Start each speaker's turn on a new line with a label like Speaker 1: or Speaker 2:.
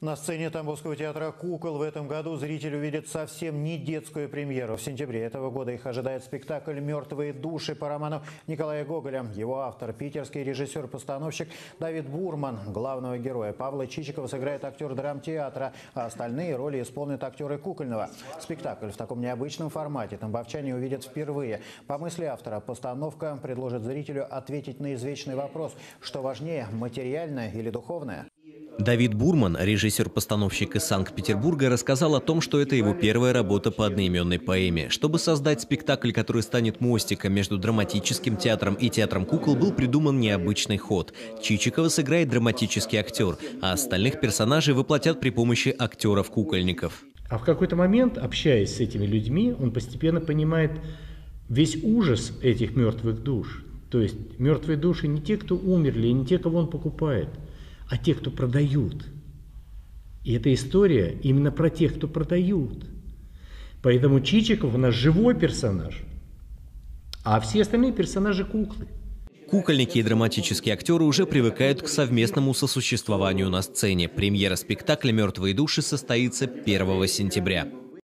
Speaker 1: На сцене Тамбовского театра «Кукол» в этом году зритель увидит совсем не детскую премьеру. В сентябре этого года их ожидает спектакль «Мертвые души» по роману Николая Гоголя. Его автор – питерский режиссер-постановщик Давид Бурман. Главного героя Павла Чичикова сыграет актер драмтеатра, а остальные роли исполнят актеры кукольного. Спектакль в таком необычном формате тамбовчане увидят впервые. По мысли автора, постановка предложит зрителю ответить на извечный вопрос: что важнее – материальное или духовное?
Speaker 2: Давид Бурман, режиссер-постановщик из Санкт-Петербурга, рассказал о том, что это его первая работа по одноименной поэме. Чтобы создать спектакль, который станет мостиком между драматическим театром и театром кукол, был придуман необычный ход. Чичикова сыграет драматический актер, а остальных персонажей воплотят при помощи актеров-кукольников.
Speaker 3: А в какой-то момент, общаясь с этими людьми, он постепенно понимает весь ужас этих мертвых душ. То есть мертвые души не те, кто умерли, и не те, кого он покупает, а те, кто продают. И эта история именно про тех, кто продают. Поэтому Чичиков у нас живой персонаж, а все остальные персонажи куклы.
Speaker 2: Кукольники и драматические актеры уже привыкают к совместному сосуществованию на сцене. Премьера спектакля «Мертвые души» состоится 1 сентября.